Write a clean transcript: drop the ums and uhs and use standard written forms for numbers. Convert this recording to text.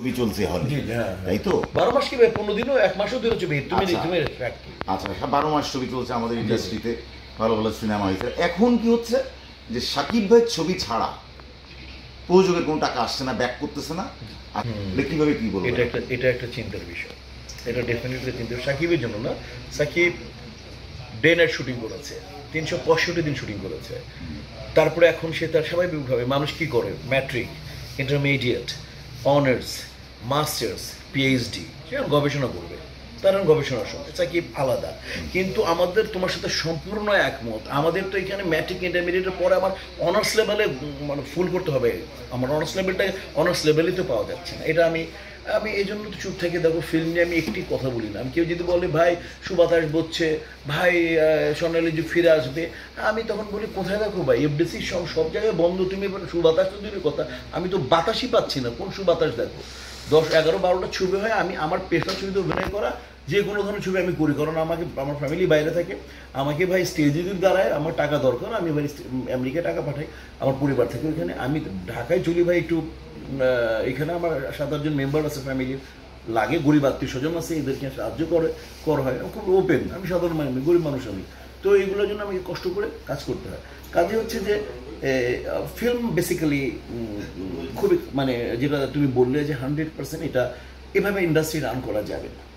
ছবি চলছে হলে, তাই তো? 12 মাস কি ভাই, 15 দিনও 1 মাসও ধরে ছবি। তুমি আচ্ছা 12 মাস ছবি চলছে আমাদের ইন্ডাস্ট্রিতে, ভালো ভালো সিনেমা হয়েছে। এখন কি হচ্ছে যে সাকিব ভাইয়ের ছবি ছাড়া প্রযোজকের কোনো টাকা আসছে না, ব্যাক করতেছে না, কিভাবে কি বলবো? এটা একটা চিন্তার বিষয়। এটা ডেফিনেটলি চিন্তা। সাকিবের জন্য না, সাকিব ডে নাইট শুটিং করেছে, 365 দিন শুটিং করেছে। তারপরে এখন সে তার স্বাভাবিকভাবে, মানুষ কি করে, matric, intermediate, honours, masters, PhD, সে গবেষণা করবে, তার গবেষণার সময় সাকিব আলাদা। কিন্তু আমাদের তোমার সাথে সম্পূর্ণ একমত। আমাদের তো এখানে ম্যাট্রিক ইন্টারমিডিয়েটের পরে আমার অনার্স লেভেলে মানে ফুল করতে হবে। আমার অনার্স লেভেলটাকে অনার্স লেভেলই তো পাওয়া যাচ্ছে না। এটা আমি এই জন্য তো চুপ থেকে দেখো, ফিল্ম নিয়ে আমি একটি কথা বলি না। আমি কেউ যদি বলে ভাই সুবাতাস বলছে, ভাই স্বর্ণালী যুগ ফিরে আসবে, আমি তখন বলি কোথায় দেখো ভাই, এফডিসি সব জায়গায় বন্ধ। তুমি সুবাতাস তো দূরের কথা, আমি তো বাতাসই পাচ্ছি না। কোন সুবাতাস দেখো? 10, 11, 12টা ছবি হয়। আমি আমার পেশা ছবিতে অভিনয় করা, যে কোনো ধরনের ছবি আমি করি, কারণ আমাকে, আমার ফ্যামিলি বাইরে থাকে, আমাকে ভাই স্টেজে যদি দাঁড়ায় আমার টাকা দরকার, আমি ভাই আমেরিকায় টাকা পাঠাই, আমার পরিবার থেকে ওইখানে। আমি ঢাকায় চলি ভাই একটু, এখানে আমার 7-8 জন মেম্বার আছে ফ্যামিলির, লাগে গরিব আত্মীয় স্বজন আছে, এদেরকে সাহায্য করা হয়। খুব ওপেন, আমি সাধারণ মানুষ, গরিব মানুষ আমি। তো এইগুলোর জন্য আমাকে কষ্ট করে কাজ করতে হয়। কাজে হচ্ছে যে ফিল্ম বেসিক্যালি খুবই, মানে যেটা তুমি বললে যে 100% এটা এভাবে ইন্ডাস্ট্রি রান করা যাবে না।